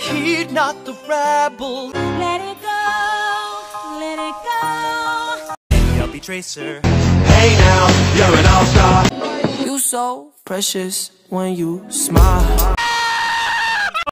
heed not the rabble. Let it go, let it go. I'll be Tracer. Hey now, you're an all-star. You so precious when you smile.